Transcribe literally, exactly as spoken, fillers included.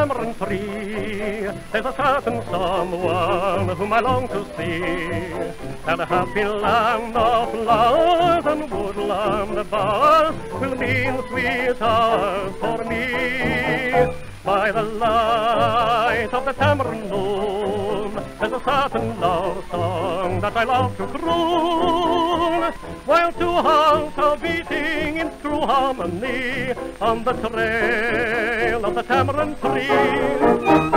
tamarind tree, there's a certain someone whom I long to see. And a happy land of flowers and woodland bowers will mean sweet hours for me. By the light of the tamarind moon, there's a certain love song that I love to croon, while two hearts are beating in true harmony on the trail of the tamarind tree.